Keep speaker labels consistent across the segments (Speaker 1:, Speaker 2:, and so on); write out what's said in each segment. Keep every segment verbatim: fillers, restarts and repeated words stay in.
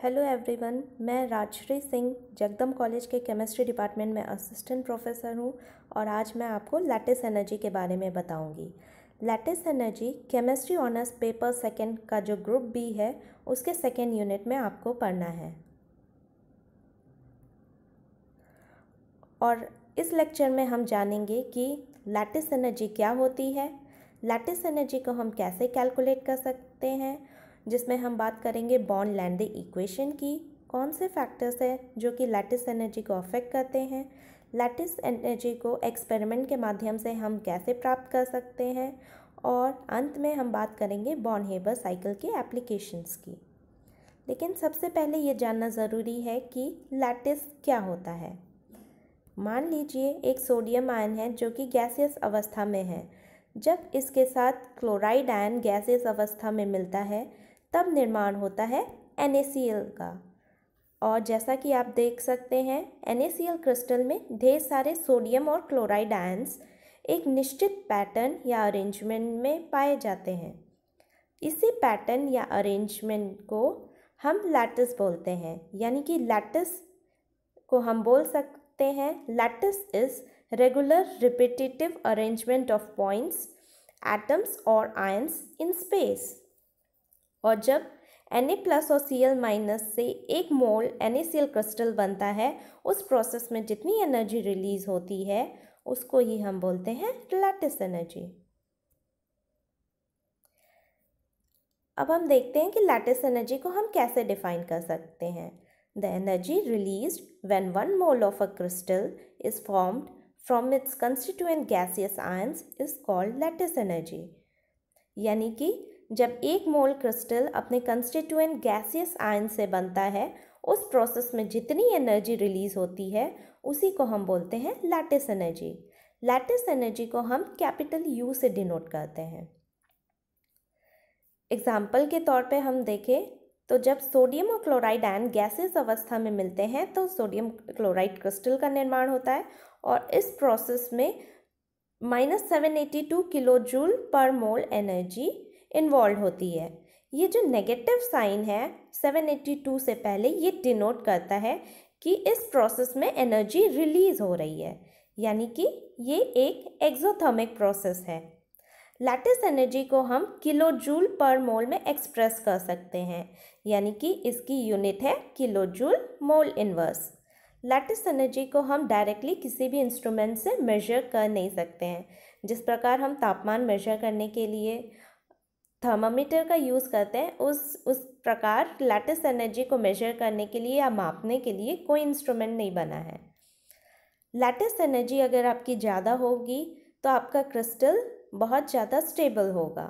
Speaker 1: Hello everyone, मैं Rajshri Singh Jagdam college के chemistry department में असिस्टेंट प्रोफेसर हूँ और आज मैं आपको लैटिस एनर्जी के बारे में बताऊँगी। Lattice energy chemistry honours paper second का जो ग्रुप बी है उसके सेकंड यूनिट में आपको पढ़ना है। और इस लेक्चर में हम जानेंगे कि लैटिस एनर्जी क्या होती है, लैटिस एनर्जी को हम कैसे कैलकुलेट कर सकते हैं, जिसमें हम बात करेंगे बॉर्न लैंडे इक्वेशन की, कौन से फैक्टर्स हैं जो कि लैटिस एनर्जी को अफेक्ट करते हैं, लैटिस एनर्जी को एक्सपेरिमेंट के माध्यम से हम कैसे प्राप्त कर सकते हैं, और अंत में हम बात करेंगे बॉर्न हेबर साइकिल के एप्लीकेशंस की। लेकिन सबसे पहले ये जानना ज़रूरी है कि लैटिस क्या होता है। मान लीजिए एक सोडियम आयन है जो कि गैसियस अवस्था में है। जब इसके साथ क्लोराइड आयन गैसियस अवस्था में मिलता है तब निर्माण होता है एन ए सी एल का। और जैसा कि आप देख सकते हैं N A C L crystal में ढेर सारे सोडियम और क्लोराइड आयन्स एक निश्चित पैटर्न या अरेंजमेंट में पाए जाते हैं। इसी पैटर्न या अरेंजमेंट को हम लैटिस बोलते हैं, यानी कि लैटिस को हम बोल सकते हैं lattice is regular repetitive arrangement of points, atoms और आयन्स इन स्पेस। और जब Na प्लस और Cl माइनस से एक मोल NaCl क्रिस्टल बनता है, उस प्रोसेस में जितनी एनर्जी रिलीज होती है उसको ही हम बोलते हैं लैटिस एनर्जी। अब हम देखते हैं कि लैटिस एनर्जी को हम कैसे डिफाइन कर सकते हैं। The energy released when one mole of a crystal is formed from its constituent gaseous ions is called lattice energy. यानी कि जब एक मोल क्रिस्टल अपने कंस्टिट्यूएंट गैसियस आयन से बनता है, उस प्रोसेस में जितनी एनर्जी रिलीज होती है उसी को हम बोलते हैं लैटिस एनर्जी। लैटिस एनर्जी को हम कैपिटल यू से डिनोट करते हैं। एग्जाम्पल के तौर पे हम देखें तो जब सोडियम और क्लोराइड आयन गैसियस अवस्था में मिलते हैं तो सोडियम क्लोराइड क्रिस्टल का निर्माण होता है और इस प्रोसेस में minus seven eighty two kilo joule पर मोल एनर्जी इन्वॉल्व होती है। ये जो नेगेटिव साइन है सेवन एटी टू से पहले, ये डिनोट करता है कि इस प्रोसेस में एनर्जी रिलीज हो रही है, यानी कि ये एक एक्सोथर्मिक प्रोसेस है। लैटिस एनर्जी को हम किलो जूल पर मोल में एक्सप्रेस कर सकते हैं, यानी कि इसकी यूनिट है kilo joule mole inverse. Lattice energy को हम डायरेक्टली किसी भी इंस्ट्रूमेंट से मेजर कर नहीं सकते हैं। जिस प्रकार हम तापमान मेजर करने के लिए थर्मामीटर का यूज़ करते हैं, उस उस प्रकार लैटिस एनर्जी को मेजर करने के लिए या मापने के लिए कोई इंस्ट्रूमेंट नहीं बना है। लैटिस एनर्जी अगर आपकी ज़्यादा होगी तो आपका क्रिस्टल बहुत ज़्यादा स्टेबल होगा।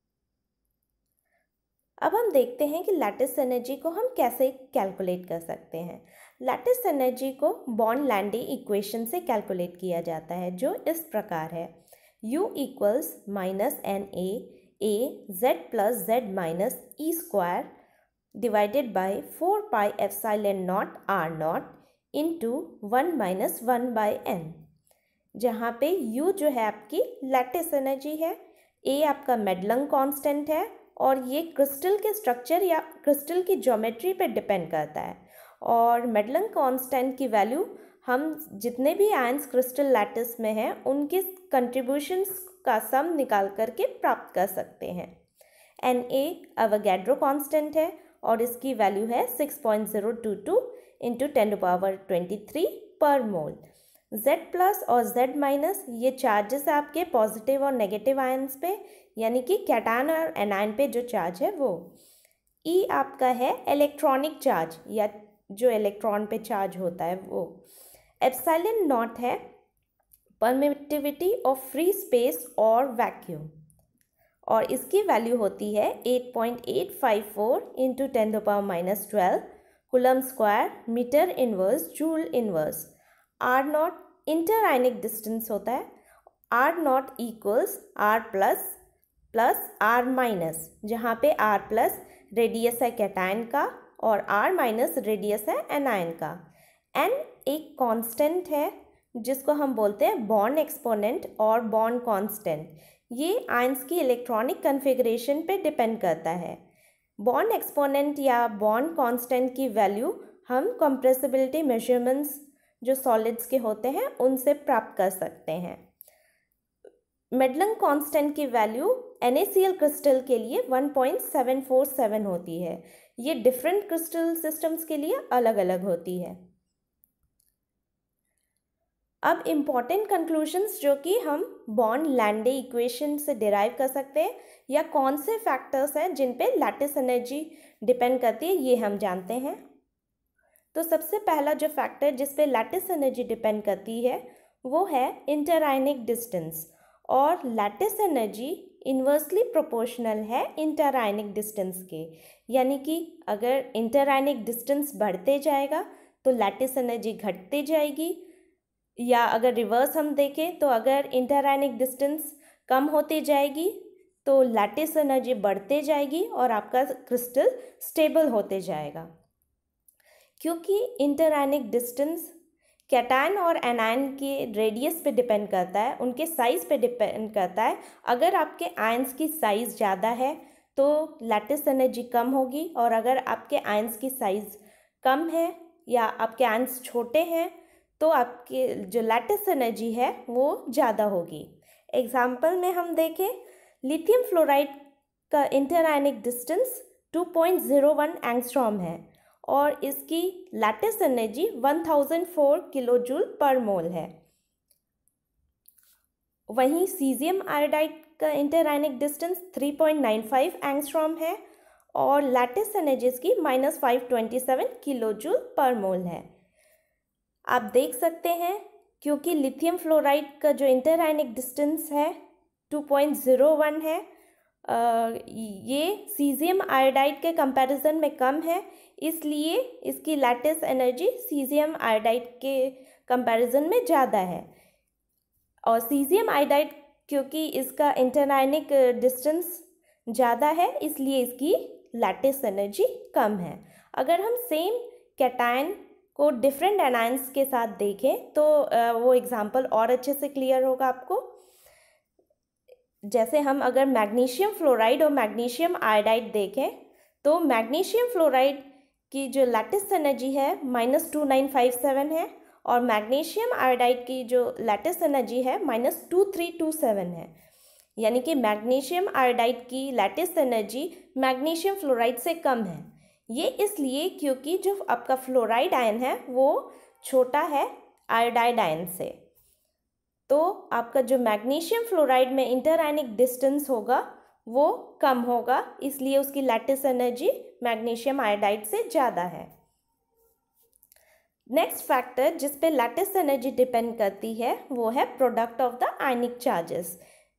Speaker 1: अब हम देखते हैं कि लैटिस एनर्जी को हम कैसे कैलकुलेट कर सकते हैं। लैटिस एनर्जी को बॉर्न लैंडे इक्वेशन से कैलकुलेट किया जाता है, जो इस प्रकार है। U equals minus N A a z plus z minus e square divided by four pi epsilon naught r naught into one minus one by n, जहाँ पे u जो है आपकी लैटिस एनर्जी है, a आपका मेडलंग कांस्टेंट है और ये क्रिस्टल के स्ट्रक्चर या क्रिस्टल की ज्योमेट्री पे डिपेंड करता है। और मेडलंग कांस्टेंट की वैल्यू हम जितने भी आयंस क्रिस्टल लैटिस में हैं उनके कंट्रीब्यूशंस का सम निकाल करके प्राप्त कर सकते हैं। एन ए अवोगाड्रो कांस्टेंट है और इसकी वैल्यू है six point zero two two into ten to power twenty three पर मोल। Z प्लस और Z माइनस ये चार्जेस आपके पॉजिटिव और नेगेटिव आयंस पे, यानी कि कैटायन और एनायन पे जो चार्ज है वो। E आपका है इलेक्ट्रॉनिक चार्ज या जो इलेक्ट्रॉन पे चार्ज होता है वो। एप्सिलॉन नॉट है परमिटिविटी ऑफ फ्री स्पेस और वैक्यूम और इसकी वैल्यू होती है eight point eight five four into ten to power minus twelve coulomb square metre inverse joule inverse. R nought inter ionic distance होता है। R nought equals R plus plus R minus, जहाँ पे R plus radius है cation का और R minus radius है anion का। N एक कांस्टेंट है जिसको हम बोलते हैं बॉर्न एक्सपोनेंट और बॉर्न कांस्टेंट। ये आयंस की इलेक्ट्रॉनिक कॉन्फ़िगरेशन पे डिपेंड करता है। बॉन्ड एक्सपोनेंट या बॉन्ड कांस्टेंट की वैल्यू हम कंप्रेसिबिलिटी मेजरमेंट्स जो सॉलिड्स के होते हैं उनसे प्राप्त कर सकते हैं। मेडलन कांस्टेंट की value N A C L crystal के लिए one point seven four seven होती है। ये डिफरेंट क्रिस्टल सिस्टम्स के लिए अलग अलग होती है। अब इम्पॉर्टेंट कंक्लूजन्स जो कि हम बॉन्ड लैंडे इक्वेशन से डिराइव कर सकते हैं या कौन से फैक्टर्स हैं जिन पे लैटिस एनर्जी डिपेंड करती है, ये हम जानते हैं। तो सबसे पहला जो फैक्टर जिस पे लैटिस एनर्जी डिपेंड करती है वो है इंटरआयनिक डिस्टेंस, और लैटिस एनर्जी इन्वर्सली प्रोपोर्शनल है इंटरआयनिक डिस्टेंस के। यानी कि अगर इंटरआयनिक डिस्टेंस बढ़ते जाएगा तो लैटिस एनर्जी घटती जाएगी, या अगर रिवर्स हम देखें तो अगर इंटरआयनिक डिस्टेंस कम होती जाएगी तो लैटिस एनर्जी बढ़ते जाएगी और आपका क्रिस्टल स्टेबल होते जाएगा। क्योंकि इंटरआयनिक डिस्टेंस कैटायन और एनायन के रेडियस पे डिपेंड करता है, उनके साइज़ पे डिपेंड करता है। अगर आपके आयंस की साइज़ ज़्यादा है तो लैटिस एनर्जी कम होगी, और अगर आपके आयंस की साइज़ कम है या आपके आयंस छोटे हैं तो आपके जो लैटिस एनर्जी है वो ज़्यादा होगी। एग्जाम्पल में हम देखें, लिथियम फ्लोराइड का interionic distance two point zero one angstrom है और इसकी lattice energy one thousand four kilo joule पर मोल है। वहीं सीजियम आयोडाइड का interionic distance three point nine five angstrom है और लैटिस एनर्जी इसकी minus five twenty seven kilo joule पर मोल है। आप देख सकते हैं क्योंकि लिथियम फ्लोराइड का जो इंटरआयनिक डिस्टेंस है टू पॉइंट ज़ीरो वन है, आ, ये सीजियम आयोडाइड के कंपैरिजन में कम है, इसलिए इसकी लैटिस एनर्जी सीजियम आयोडाइड के कंपैरिजन में ज़्यादा है। और सीजियम आयोडाइड क्योंकि इसका इंटरआयनिक डिस्टेंस ज़्यादा है इसलिए इसकी लैटिस एनर्जी कम है। अगर हम सेम कैटायन को डिफरेंट एनायंस के साथ देखें तो वो एग्जांपल और अच्छे से क्लियर होगा आपको। जैसे हम अगर मैग्नीशियम फ्लोराइड और मैग्नीशियम आयोडाइड देखें तो मैग्नीशियम फ्लोराइड की जो लैटिस एनर्जी है minus two nine five seven है और मैग्नीशियम आयोडाइड की जो लैटिस एनर्जी है minus two three two seven है। यानी कि मैग्नीशियम आयोडाइड की लैटिस एनर्जी मैग्नीशियम फ्लोराइड से कम है। ये इसलिए क्योंकि जो आपका फ्लोराइड आयन है वो छोटा है आयोडाइड आयन से। तो आपका जो मैग्नीशियम फ्लोराइड में इंटरआयनिक डिस्टेंस होगा वो कम होगा, इसलिए उसकी लैटिस एनर्जी मैग्नीशियम आयोडाइड से ज़्यादा है। नेक्स्ट फैक्टर जिस पे लैटिस एनर्जी डिपेंड करती है वो है product of the ionic charges,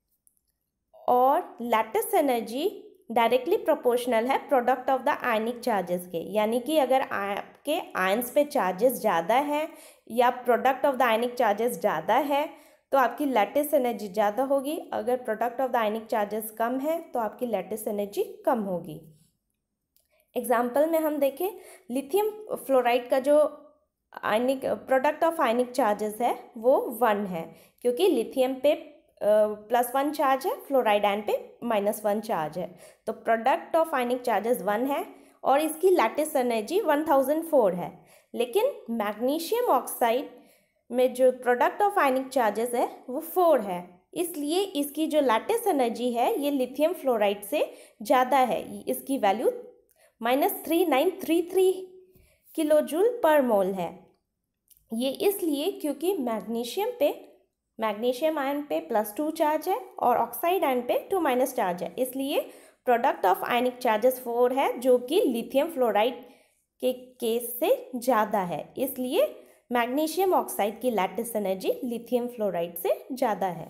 Speaker 1: और लैटिस एनर्जी डायरेक्टली प्रोपोर्शनल है product of the ionic charges के। यानी कि अगर आपके आयंस पे चार्जेस ज़्यादा हैं या product of the ionic charges ज़्यादा है तो आपकी लैटिस एनर्जी ज़्यादा होगी, अगर product of the ionic charges कम है तो आपकी लैटिस एनर्जी कम होगी। एग्जाम्पल में हम देखें, लिथियम फ्लोराइड का जो ionic product of ionic charges है वो वन है, क्योंकि लिथियम पे प्लस वन चार्ज है, फ्लोराइड आयन पे माइनस वन चार्ज है, तो product of ionic charges one है और इसकी lattice energy one thousand four है। लेकिन मैग्नीशियम ऑक्साइड में जो प्रोडक्ट ऑफ आयनिक चार्जेस है वो फोर है, इसलिए इसकी जो लैटिस एनर्जी है ये लिथियम फ्लोराइड से ज़्यादा है। इसकी value minus three nine three three kilo joule पर मोल है। ये इसलिए क्योंकि मैग्नीशियम पे मैग्नीशियम आयन पे प्लस टू चार्ज है और ऑक्साइड आयन पे टू माइनस चार्ज है, इसलिए product of ionic charges four है जो कि लिथियम फ्लोराइड के केस से ज़्यादा है, इसलिए मैग्नीशियम ऑक्साइड की लैटिस एनर्जी लिथियम फ्लोराइड से ज़्यादा है।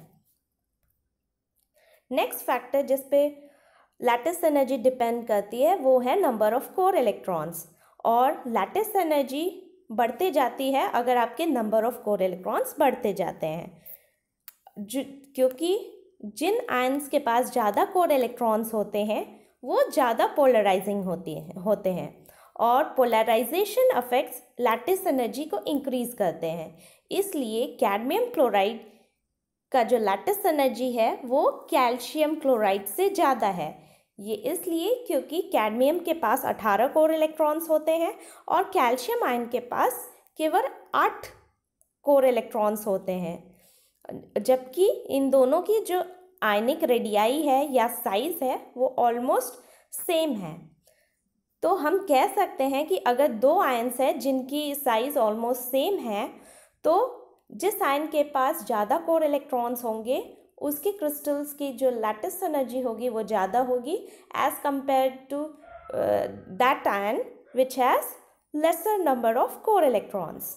Speaker 1: नेक्स्ट फैक्टर जिस पे लैटिस एनर्जी डिपेंड करती है वो है नंबर ऑफ कोर इलेक्ट्रॉन्स, और लैटिस एनर्जी बढ़ते जाती है अगर आपके नंबर ऑफ कोर इलेक्ट्रॉन्स बढ़ते जाते हैं, क्योंकि जिन आयंस के पास ज़्यादा कोर इलेक्ट्रॉन्स होते हैं वो ज़्यादा पोलराइजिंग होती हैं होते हैं और पोलराइजेशन अफेक्ट्स लैटिस एनर्जी को इंक्रीज़ करते हैं। इसलिए कैडमियम क्लोराइड का जो लैटिस एनर्जी है वो कैल्शियम क्लोराइड से ज़्यादा है। ये इसलिए क्योंकि कैडमियम के पास अठारह कोर इलेक्ट्रॉन्स होते हैं और कैल्शियम आयन के पास केवल आठ कोर इलेक्ट्रॉन्स होते हैं, जबकि इन दोनों की जो आयनिक रेडियाई है या साइज है वो ऑलमोस्ट सेम है। तो हम कह सकते हैं कि अगर दो आयन्स हैं जिनकी साइज ऑलमोस्ट सेम है, तो जिस आयन के पास ज़्यादा कोर इलेक्ट्रॉन्स होंगे उसके क्रिस्टल्स की जो लैटिस एनर्जी होगी वो ज़्यादा होगी as compare to that ion which has lesser number of core electrons.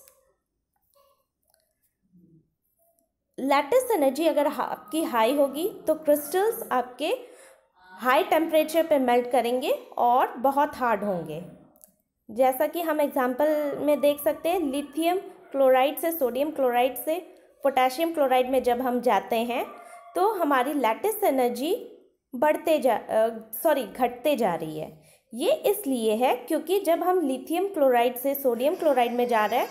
Speaker 1: Lattice energy अगर आपकी हाई होगी तो क्रिस्टल्स आपके हाई टेम्परेचर पे मेल्ट करेंगे और बहुत हार्ड होंगे। जैसा कि हम एग्जांपल में देख सकते हैं, लिथियम क्लोराइड से सोडियम क्लोराइड से पोटेशियम क्लोराइड में जब हम जाते हैं तो हमारी लैटिस एनर्जी बढ़ते जा सॉरी घटते जा रही है। ये इसलिए है क्योंकि जब हम लिथियम क्लोराइड से सोडियम क्लोराइड में जा रहे हैं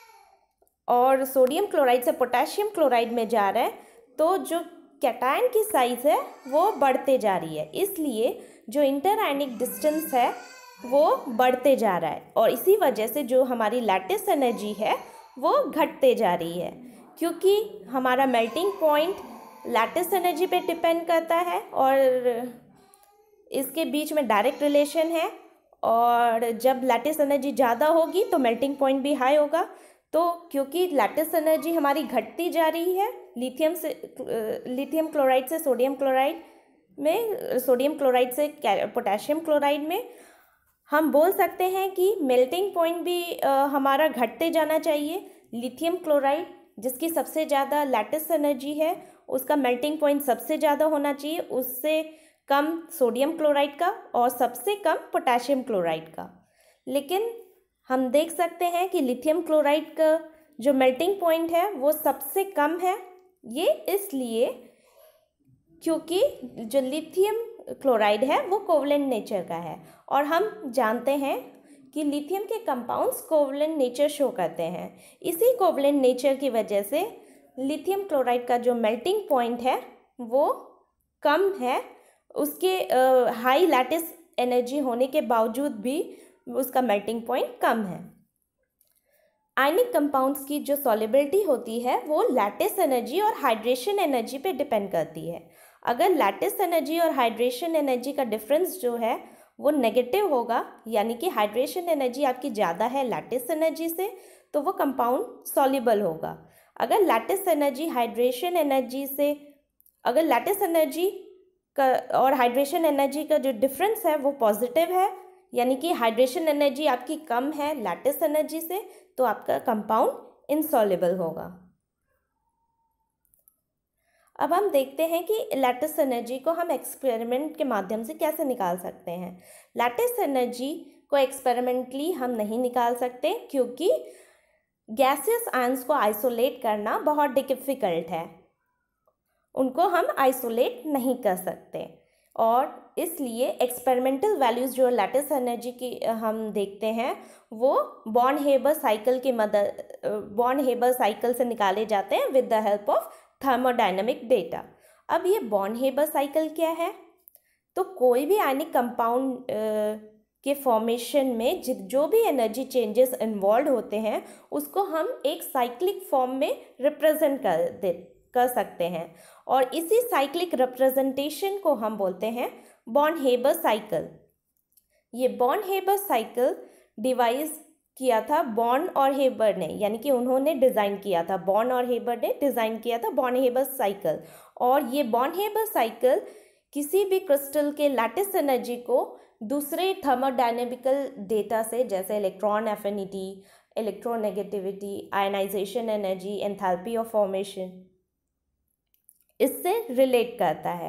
Speaker 1: और सोडियम क्लोराइड से पोटेशियम क्लोराइड में जा रहे हैं तो जो कैटायन की साइज़ है वो बढ़ते जा रही है, इसलिए जो इंटर आयनिक डिस्टेंस है वो बढ़ते जा रहा है और इसी वजह से जो हमारी लैटिस एनर्जी है वो घटते जा रही है। क्योंकि हमारा मेल्टिंग पॉइंट लैटिस एनर्जी पे डिपेंड करता है और इसके बीच में डायरेक्ट रिलेशन है, और जब लैटिस एनर्जी ज़्यादा होगी तो मेल्टिंग पॉइंट भी हाई होगा। तो क्योंकि लैटिस एनर्जी हमारी घटती जा रही है लिथियम से लिथियम क्लोराइड से सोडियम क्लोराइड में, सोडियम क्लोराइड से पोटेशियम क्लोराइड में, हम बोल सकते हैं कि मेल्टिंग पॉइंट भी आ, हमारा घटते जाना चाहिए। लिथियम क्लोराइड जिसकी सबसे ज़्यादा लैटिस एनर्जी है उसका मेल्टिंग पॉइंट सबसे ज़्यादा होना चाहिए, उससे कम सोडियम क्लोराइड का और सबसे कम पोटेशियम क्लोराइड का। लेकिन हम देख सकते हैं कि लिथियम क्लोराइड का जो मेल्टिंग पॉइंट है वो सबसे कम है। ये इसलिए क्योंकि जो लिथियम क्लोराइड है वो कोवलेंट नेचर का है और हम जानते हैं कि लिथियम के कंपाउंड्स कोवलेंट नेचर शो करते हैं। इसी कोवलेंट नेचर की वजह से लिथियम क्लोराइड का जो मेल्टिंग पॉइंट है वो कम है, उसके हाई लैटिस एनर्जी होने के बावजूद भी उसका मेल्टिंग पॉइंट कम है। आयनिक कंपाउंड्स की जो सॉल्युबिलिटी होती है वो लैटिस एनर्जी और हाइड्रेशन एनर्जी पे डिपेंड करती है। अगर लैटिस एनर्जी और हाइड्रेशन एनर्जी का डिफरेंस जो है वो नेगेटिव होगा, यानी कि हाइड्रेशन एनर्जी आपकी ज़्यादा है लैटिस एनर्जी से, तो वो कंपाउंड सॉल्युबल होगा। अगर लैटिस एनर्जी हाइड्रेशन एनर्जी से अगर लैटिस एनर्जी का और हाइड्रेशन एनर्जी का जो डिफरेंस है वो पॉजिटिव है, यानी कि हाइड्रेशन एनर्जी आपकी कम है लैटिस एनर्जी से, तो आपका कंपाउंड इनसॉल्युबल होगा। अब हम देखते हैं कि लैटिस एनर्जी को हम एक्सपेरिमेंट के माध्यम से कैसे निकाल सकते हैं। लैटिस एनर्जी को एक्सपेरिमेंटली हम नहीं निकाल सकते क्योंकि गैसियस आयंस को आइसोलेट करना बहुत डिफिकल्ट है, उनको हम आइसोलेट नहीं कर सकते और इसलिए एक्सपेरिमेंटल वैल्यूज़ जो लैटिस एनर्जी की हम देखते हैं वो बॉर्न हेबर साइकिल की मदद बॉर्न हेबर साइकिल से निकाले जाते हैं with the help of thermodynamic data. अब ये बॉर्न हेबर साइकिल क्या है? तो कोई भी आयनिक कंपाउंड के फॉर्मेशन में जो भी एनर्जी चेंजेस इन्वॉल्व होते हैं उसको हम एक साइक्लिक फॉर्म में रिप्रेजेंट कर दे कर सकते हैं और इसी साइक्लिक रिप्रेजेंटेशन को हम बोलते हैं बॉर्न हेबर साइकिल। ये बॉर्न हेबर साइकिल डिवाइस किया था बॉर्न और हेबर ने, यानी कि उन्होंने डिज़ाइन किया था, बॉर्न और हेबर ने डिज़ाइन किया था बॉर्न हेबर साइकिल। और ये बॉर्न हेबर साइकिल किसी भी क्रिस्टल के लैटिस एनर्जी को दूसरे थर्मोडायनेमिकल डेटा से, जैसे electron affinity, electronegativity, ionisation energy, enthalpy of formation, इससे रिलेट करता है।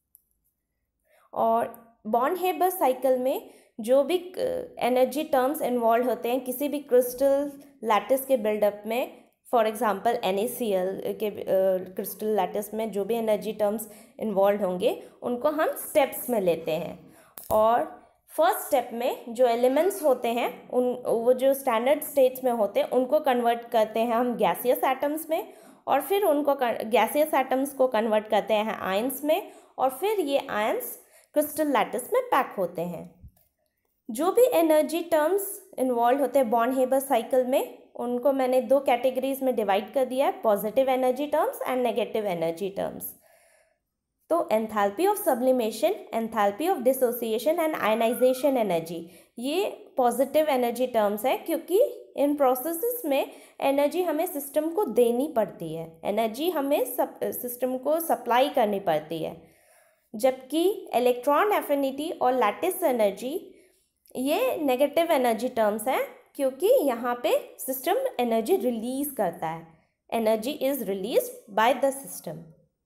Speaker 1: और बॉर्न हेबर साइकिल में जो भी एनर्जी टर्म्स इन्वॉल्व होते हैं किसी भी क्रिस्टल लैटिस के बिल्डअप में, for example N A C L के क्रिस्टल लैटिस में जो भी एनर्जी टर्म्स इन्वॉल्व होंगे उनको हम स्टेप्स में लेते हैं। और फर्स्ट स्टेप में जो एलिमेंट्स होते हैं उन वो जो स्टैंडर्ड स्टेट्स में होते हैं उनको कन्वर्ट करते हैं हम गैसियस एटम्स में, और फिर उनको गैसियस एटम्स को कन्वर्ट करते हैं आयंस में, और फिर ये आयंस क्रिस्टल लैटिस में पैक होते हैं। जो भी एनर्जी टर्म्स इन्वॉल्व होते हैं बॉर्न हेबर साइकिल में, उनको मैंने दो कैटेगरीज में डिवाइड कर दिया है, positive energy terms and negative energy terms. तो enthalpy of sublimation, enthalpy of dissociation and ionisation energy, ये पॉजिटिव एनर्जी टर्म्स है, क्योंकि इन प्रोसेसेस में एनर्जी हमें सिस्टम को देनी पड़ती है, एनर्जी हमें सब सिस्टम को सप्लाई करनी पड़ती है। जबकि इलेक्ट्रॉन एफिनिटी और लैटिस एनर्जी ये नेगेटिव एनर्जी टर्म्स हैं, क्योंकि यहाँ पे सिस्टम एनर्जी रिलीज करता है, energy is release by the system.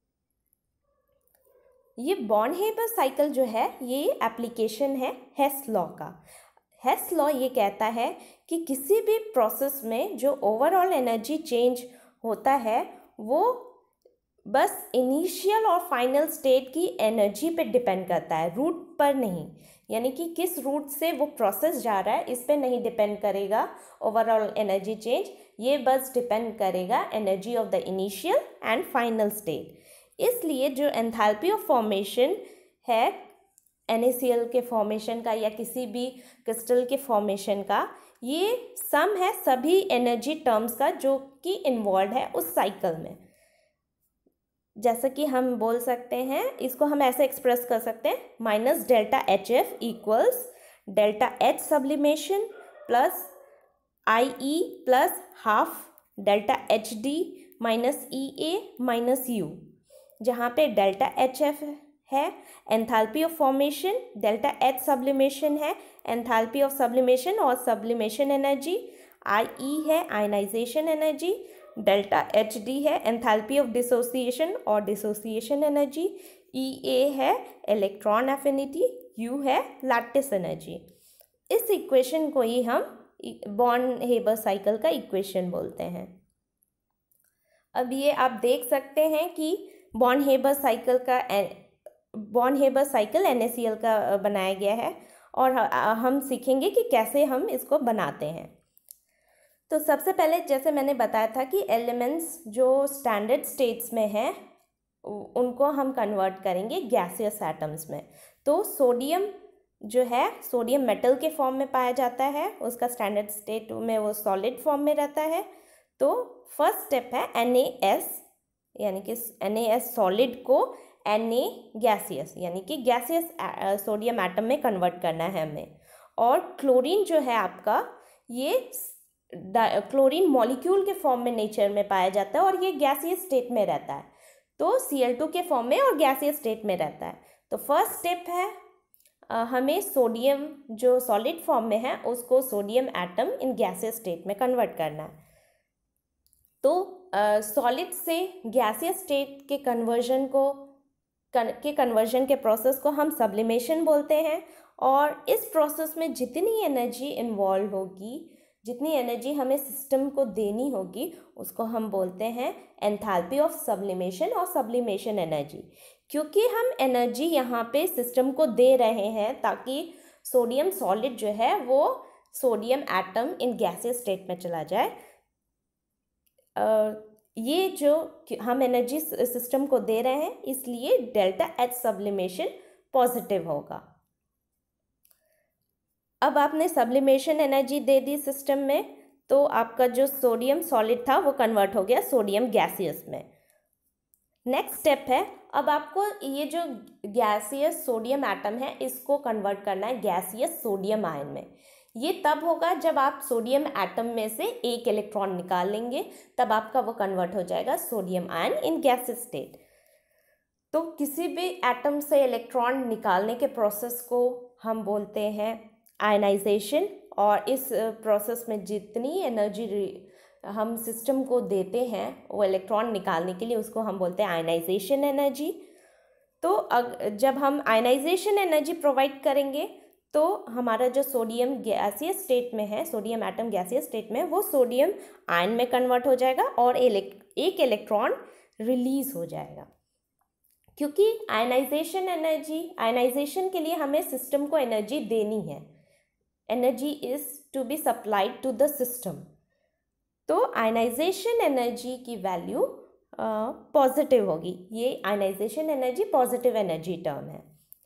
Speaker 1: ये बॉर्न हेबर साइकिल जो है ये एप्लीकेशन है हेस लॉ का। हेस लॉ ये कहता है कि किसी भी प्रोसेस में जो ओवरऑल एनर्जी चेंज होता है वो बस इनिशियल और फाइनल स्टेट की एनर्जी पे डिपेंड करता है, रूट पर नहीं। यानी कि किस रूट से वो प्रोसेस जा रहा है इस पे नहीं डिपेंड करेगा ओवरऑल एनर्जी चेंज, ये बस डिपेंड करेगा energy of the initial and final state. इसलिए जो एंथैल्पी ऑफ फॉर्मेशन है एन ए सी एल के फॉर्मेशन का या किसी भी क्रिस्टल के फॉर्मेशन का, ये सम है सभी एनर्जी टर्म्स का जो कि इन्वॉल्व है उस साइकिल में। जैसा कि हम बोल सकते हैं, इसको हम ऐसे एक्सप्रेस कर सकते हैं, minus delta H F equals delta H sublimation plus I E plus half delta H D minus E A minus U, जहाँ पे डेल्टा एच एफ है enthalpy of formation, delta H sublimation है enthalpy of sublimation और sublimation energy, I E है ionisation energy, delta H D है enthalpy of dissociation और dissociation energy, E A है electron affinity, U है lattice energy. इस इक्वेशन को ही हम बॉर्न हेबर साइकिल का इक्वेशन बोलते हैं। अब ये आप देख सकते हैं कि बॉर्न हेबर साइकिल का Born Haber cycle N A C L का बनाया गया है और हम सीखेंगे कि कैसे हम इसको बनाते हैं। तो सबसे पहले जैसे मैंने बताया था कि एलिमेंट्स जो स्टैंडर्ड स्टेट्स में हैं उनको हम कन्वर्ट करेंगे गैसियस एटम्स में। तो सोडियम जो है सोडियम मेटल के फॉर्म में पाया जाता है, उसका स्टैंडर्ड स्टेट में वो सॉलिड फॉर्म में रहता है। तो फर्स्ट स्टेप है एन ए एस, यानी कि एन ए एस सॉलिड को एन ए गैसियस यानी कि गैसियस सोडियम एटम में कन्वर्ट करना है हमें। और क्लोरीन जो है आपका, ये क्लोरीन मॉलिक्यूल के फॉर्म में नेचर में पाया जाता है और ये गैसियस स्टेट में रहता है, तो सी एल टू के फॉर्म में और गैसियस स्टेट में रहता है। तो फर्स्ट स्टेप है आ, हमें सोडियम जो सॉलिड फॉर्म में है उसको sodium atom in gaseous state में कन्वर्ट करना है। तो सॉलिड uh, से गैसियस स्टेट के कन्वर्जन को कन, के कन्वर्जन के प्रोसेस को हम सब्लिमेशन बोलते हैं। और इस प्रोसेस में जितनी एनर्जी इन्वॉल्व होगी, जितनी एनर्जी हमें सिस्टम को देनी होगी, उसको हम बोलते हैं एंथैल्पी ऑफ सब्लिमेशन और सब्लिमेशन एनर्जी। क्योंकि हम एनर्जी यहाँ पे सिस्टम को दे रहे हैं ताकि सोडियम सॉलिड जो है वो sodium atom in gaseous state में चला जाए। Uh, ये जो हम एनर्जी सिस्टम को दे रहे हैं इसलिए डेल्टा एच सब्लिमेशन पॉजिटिव होगा। अब आपने सब्लिमेशन एनर्जी दे दी सिस्टम में, तो आपका जो सोडियम सॉलिड था वो कन्वर्ट हो गया सोडियम गैसियस में। नेक्स्ट स्टेप है, अब आपको ये जो गैसियस सोडियम एटम है इसको कन्वर्ट करना है गैसियस सोडियम आयन में। ये तब होगा जब आप सोडियम एटम में से एक इलेक्ट्रॉन निकाल लेंगे, तब आपका वो कन्वर्ट हो जाएगा sodium ion in gaseous state. तो किसी भी एटम से इलेक्ट्रॉन निकालने के प्रोसेस को हम बोलते हैं आयनाइजेशन, और इस प्रोसेस में जितनी एनर्जी हम सिस्टम को देते हैं वो इलेक्ट्रॉन निकालने के लिए, उसको हम बोलते हैं आयनाइजेशन एनर्जी। तो अग जब हम आयनाइजेशन एनर्जी प्रोवाइड करेंगे तो हमारा जो सोडियम गैसियस स्टेट में है, सोडियम एटम गैसियस स्टेट में, वो सोडियम आयन में कन्वर्ट हो जाएगा और एक इलेक्ट्रॉन रिलीज हो जाएगा। क्योंकि आयनाइजेशन एनर्जी आयनाइजेशन के लिए हमें सिस्टम को एनर्जी देनी है, energy is to be supplied to the system. तो आयनाइजेशन एनर्जी की वैल्यू पॉजिटिव होगी। ये ionisation energy positive energy term है।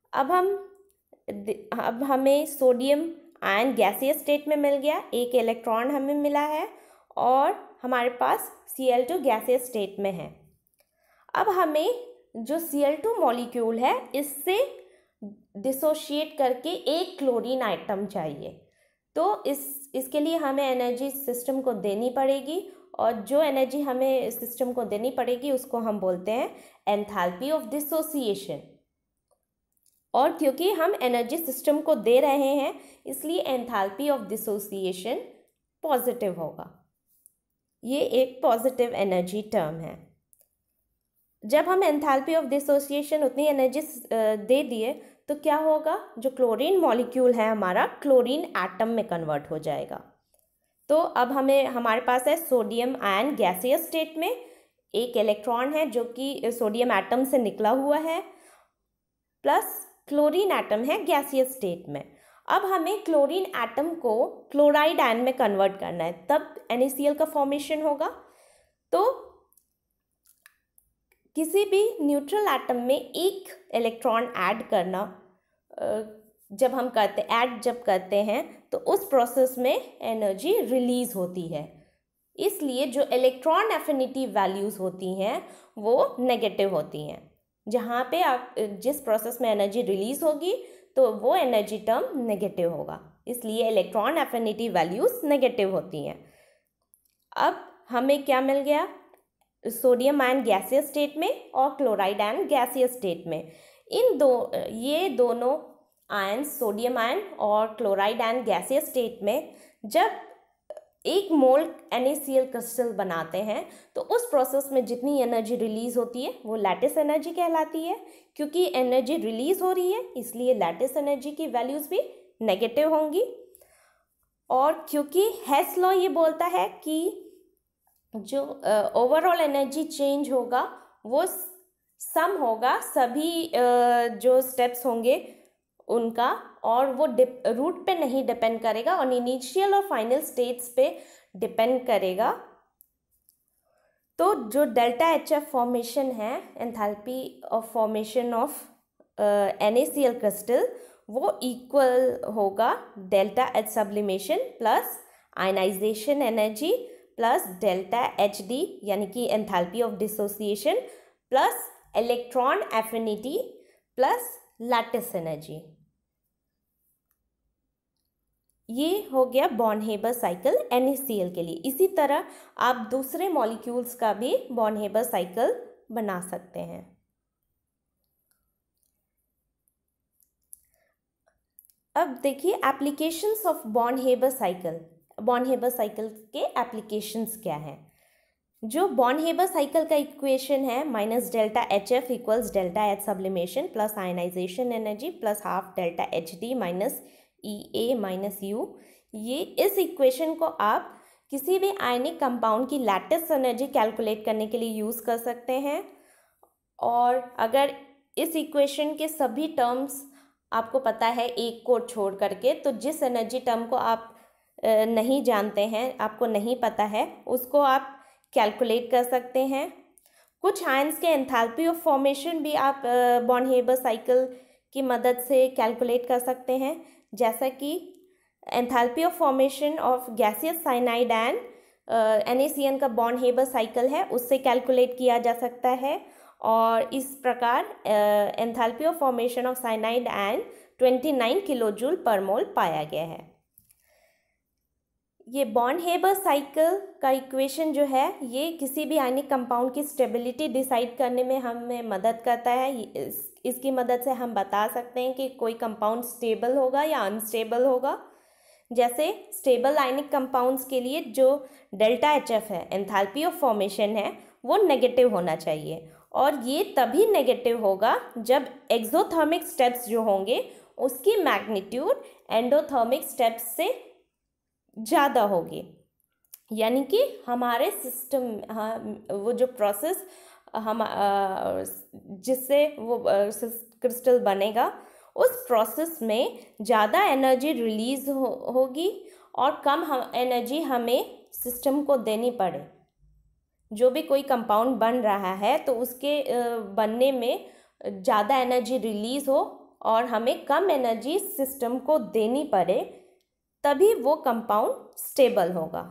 Speaker 1: अब हम अब हमें सोडियम आयन गैसियस स्टेट में मिल गया, एक इलेक्ट्रॉन हमें मिला है और हमारे पास C L two gaseous state में है। अब हमें जो सी एल टू मॉलिक्यूल है इससे डिसोशिएट करके एक क्लोरीन आइटम चाहिए, तो इस इसके लिए हमें एनर्जी सिस्टम को देनी पड़ेगी और जो एनर्जी हमें सिस्टम को देनी पड़ेगी उसको हम बोलते हैं एंथैल्पी ऑफ डिसोसिएशन। और क्योंकि हम एनर्जी सिस्टम को दे रहे हैं इसलिए एंथैल्पी ऑफ डिसोसिएशन पॉजिटिव होगा। ये एक पॉजिटिव एनर्जी टर्म है। जब हम एंथैल्पी ऑफ डिसोसिएशन उतनी एनर्जी दे दिए तो क्या होगा, जो क्लोरीन मॉलिक्यूल है हमारा क्लोरीन एटम में कन्वर्ट हो जाएगा। तो अब हमें हमारे पास है सोडियम आयन गैसियस स्टेट में, एक इलेक्ट्रॉन है जो कि सोडियम एटम से निकला हुआ है, प्लस क्लोरीन एटम है गैसियस स्टेट में। अब हमें क्लोरीन एटम को क्लोराइड आयन में कन्वर्ट करना है, तब एन ए सी एल का फॉर्मेशन होगा। तो किसी भी न्यूट्रल एटम में एक इलेक्ट्रॉन ऐड करना, जब हम करते ऐड जब करते हैं तो उस प्रोसेस में एनर्जी रिलीज होती है, इसलिए जो इलेक्ट्रॉन एफिनिटी वैल्यूज़ होती हैं वो नेगेटिव होती हैं। जहाँ पे आप जिस प्रोसेस में एनर्जी रिलीज होगी तो वो एनर्जी टर्म नेगेटिव होगा, इसलिए इलेक्ट्रॉन एफिनिटी वैल्यूज़ नेगेटिव होती हैं। अब हमें क्या मिल गया, सोडियम आयन गैसियस स्टेट में और क्लोराइड आयन गैसियस स्टेट में। इन दो ये दोनों आयन सोडियम आयन और क्लोराइड आयन गैसियस स्टेट में जब एक mole N A C L crystal बनाते हैं तो उस प्रोसेस में जितनी एनर्जी रिलीज होती है वो लैटिस एनर्जी कहलाती है। क्योंकि एनर्जी रिलीज हो रही है इसलिए लैटिस एनर्जी की वैल्यूज़ भी नेगेटिव होंगी। और क्योंकि हेस लॉ ये बोलता है कि जो ओवरऑल एनर्जी चेंज होगा वो सम होगा सभी uh, जो स्टेप्स होंगे उनका, और वो डिप रूट पे नहीं डिपेंड करेगा और इनिशियल और फाइनल स्टेट्स पे डिपेंड करेगा। तो जो डेल्टा एच एफ फॉर्मेशन है, enthalpy of formation of N A C L crystal, वो इक्वल होगा delta H sublimation plus ionisation energy plus delta H D यानी कि enthalpy of dissociation plus electron affinity plus lattice energy. ये हो गया Born Haber cycle N A C L के लिए। इसी तरह आप दूसरे मॉलिक्यूल्स का भी बॉर्न-हेबर साइकिल बना सकते हैं। अब देखिए applications of Born Haber cycle. Born Haber cycle के एप्लीकेशंस क्या हैं? जो बॉर्न-हेबर साइकिल का इक्वेशन है minus delta H F equals delta H sublimation plus ionisation energy plus half delta H D minus E A minus U, ये इस इक्वेशन को आप किसी भी आयनिक कंपाउंड की लैटिस एनर्जी कैलकुलेट करने के लिए यूज़ कर सकते हैं। और अगर इस इक्वेशन के सभी टर्म्स आपको पता है एक को छोड़ करके, तो जिस एनर्जी टर्म को आप नहीं जानते हैं, आपको नहीं पता है, उसको आप कैलकुलेट कर सकते हैं। कुछ आयंस के एंथैल्पी ऑफ फॉर्मेशन भी आप बॉर्न-हेबर साइकिल की मदद से कैलकुलेट कर सकते हैं, जैसा कि enthalpy of formation of gaseous cyanide and N A C N का बॉर्न-हेबर साइकिल है उससे कैलकुलेट किया जा सकता है। और इस प्रकार enthalpy of formation of cyanide and उनतीस किलो जूल पर मोल पाया गया है। ये बॉर्न-हेबर साइकिल का इक्वेशन जो है ये किसी भी आयनिक कंपाउंड की स्टेबिलिटी डिसाइड करने में हमें मदद करता है। इस, इसकी मदद से हम बता सकते हैं कि कोई कंपाउंड स्टेबल होगा या अनस्टेबल होगा। जैसे स्टेबल आयनिक कंपाउंड्स के लिए जो डेल्टा एच एफ है, एंथैल्पी ऑफ फॉर्मेशन है, वो नेगेटिव होना चाहिए। और ये तभी नेगेटिव होगा जब एक्सोथर्मिक स्टेप्स जो होंगे उसकी मैग्नीट्यूड एंडोथर्मिक स्टेप्स से ज़्यादा होगी। यानी कि हमारे सिस्टम, हाँ, वो जो प्रोसेस हम जिससे वो क्रिस्टल बनेगा उस प्रोसेस में ज़्यादा एनर्जी रिलीज हो, होगी और कम हम एनर्जी हमें सिस्टम को देनी पड़े। जो भी कोई कंपाउंड बन रहा है तो उसके बनने में ज़्यादा एनर्जी रिलीज हो, और हमें कम एनर्जी सिस्टम को देनी पड़े, तभी वो कंपाउंड स्टेबल होगा।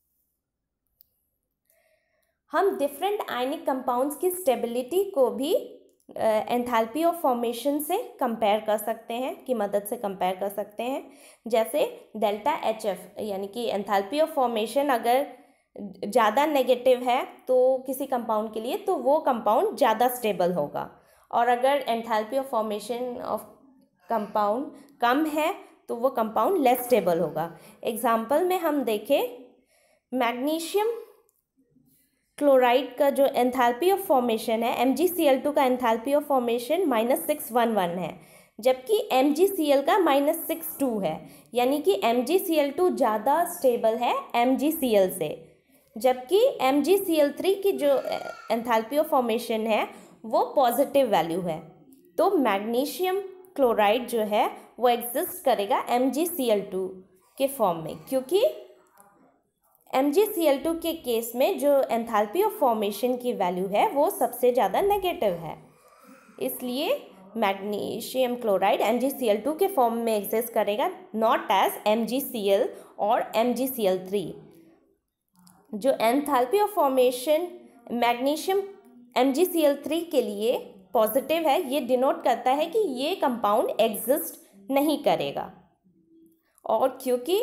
Speaker 1: हम डिफरेंट आयनिक कंपाउंड्स की स्टेबिलिटी को भी एंथैल्पी ऑफ फॉर्मेशन से कंपेयर कर सकते हैं, की मदद से कंपेयर कर सकते हैं। जैसे डेल्टा एच एफ यानी कि एंथैल्पी ऑफ फॉर्मेशन अगर ज़्यादा नेगेटिव है तो किसी कंपाउंड के लिए, तो वो कंपाउंड ज़्यादा स्टेबल होगा, और अगर enthalpy of formation of compound कम है तो वो कंपाउंड लेस स्टेबल होगा। एग्जाम्पल में हम देखें, मैग्नीशियम क्लोराइड का जो एंथैल्पी ऑफ फॉर्मेशन है, M G C L two का enthalpy of formation minus six one one है, जबकि एम जी सी एल का माइनस सिक्स टू है, यानी कि M G C L two ज़्यादा स्टेबल है एम जी सी एल से, जबकि M G C L three की जो एंथैल्पी ऑफ फॉर्मेशन है वो पॉजिटिव वैल्यू है। तो मैग्नीशियम क्लोराइड जो है वो एग्जिस्ट करेगा M G C L two के फॉर्म में, क्योंकि M G C L two के केस में जो एंथैल्पी ऑफ फॉर्मेशन की वैल्यू है वो सबसे ज़्यादा नेगेटिव है, इसलिए magnesium chloride M G C L two के फॉर्म में एग्जिस्ट करेगा, not as M G C L और M G C L three. जो enthalpy of formation magnesium M G C L three के लिए पॉजिटिव है, ये डिनोट करता है कि ये कंपाउंड एग्जिस्ट नहीं करेगा, और क्योंकि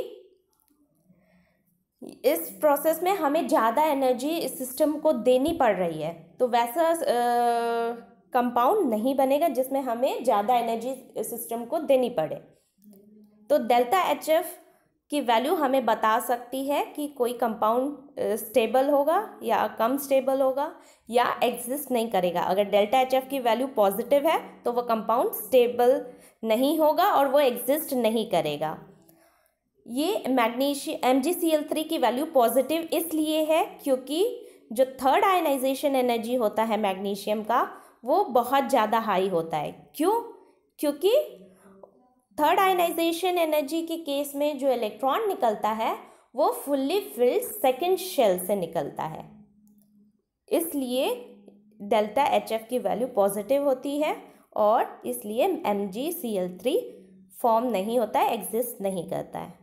Speaker 1: इस प्रोसेस में हमें ज़्यादा एनर्जी इस सिस्टम को देनी पड़ रही है, तो वैसा कंपाउंड नहीं बनेगा जिसमें हमें ज़्यादा एनर्जी सिस्टम को देनी पड़े। तो डेल्टा एच एफ की वैल्यू हमें बता सकती है कि कोई कंपाउंड स्टेबल होगा या कम स्टेबल होगा या एग्जिस्ट नहीं करेगा। अगर डेल्टा एच एफ की वैल्यू पॉजिटिव है तो वो कंपाउंड स्टेबल नहीं होगा और वो एग्जिस्ट नहीं करेगा। ये magnesium M G C L three की वैल्यू पॉजिटिव इसलिए है क्योंकि जो थर्ड आयनाइजेशन एनर्जी होता है मैग्नीशियम का वो बहुत ज़्यादा हाई होता है। क्यों? क्योंकि थर्ड आयनाइजेशन एनर्जी के केस में जो इलेक्ट्रॉन निकलता है वो फुल्ली फिल्ड सेकेंड शेल से निकलता है, इसलिए डेल्टा एच एफ की वैल्यू पॉजिटिव होती है और इसलिए M G C L three form नहीं होता है, एग्जिस्ट नहीं करता है।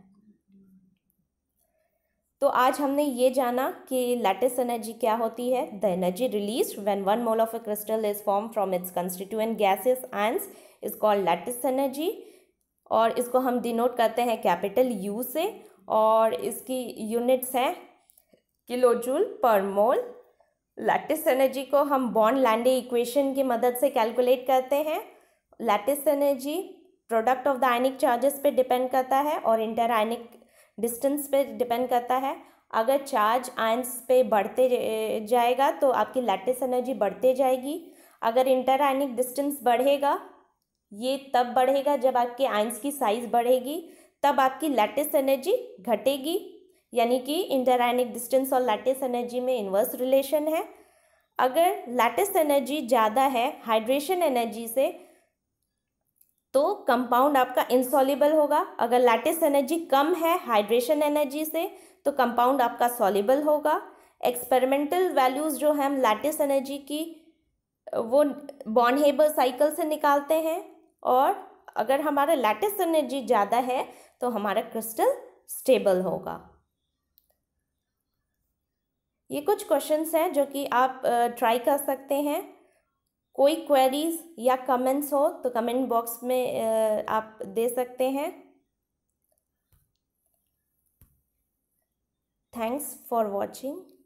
Speaker 1: तो आज हमने ये जाना कि लैटिस एनर्जी क्या होती है। The energy released when one mole of a crystal is form from its constituent gases ions is called lattice energy, और इसको हम डिनोट करते हैं कैपिटल यू से, और इसकी यूनिट्स हैं किलो जूल पर मोल। लैटिस एनर्जी को हम बॉर्न-लैंडे इक्वेशन की मदद से कैलकुलेट करते हैं। Lattice energy product of the ionic charges पे डिपेंड करता है और इंटर आयनिक डिस्टेंस पे डिपेंड करता है। अगर चार्ज आयंस पे बढ़ते जाएगा तो आपकी लैटिस एनर्जी बढ़ते जाएगी। अगर इंटर आयनिक डिस्टेंस बढ़ेगा, ये तब बढ़ेगा जब आपके आयंस की साइज बढ़ेगी, तब आपकी लैटिस एनर्जी घटेगी, यानी कि इंटर आयनिक डिस्टेंस और लैटिस एनर्जी में इन्वर्स रिलेशन है। अगर लैटिस एनर्जी ज़्यादा है हाइड्रेशन एनर्जी से तो कंपाउंड आपका इनसॉल्युबल होगा। अगर लैटिस एनर्जी कम है हाइड्रेशन एनर्जी से तो कंपाउंड आपका सॉल्युबल होगा। एक्सपेरिमेंटल वैल्यूज़ जो है हम लैटिस एनर्जी की वो बॉर्न-हेबर साइकिल से निकालते हैं, और अगर हमारा लैटिस एनर्जी ज़्यादा है तो हमारा क्रिस्टल स्टेबल होगा। ये कुछ क्वेश्चंस हैं जो कि आप ट्राई कर सकते हैं। कोई क्वेरीज या कमेंट्स हो तो कमेंट बॉक्स में आप दे सकते हैं। Thanks for watching.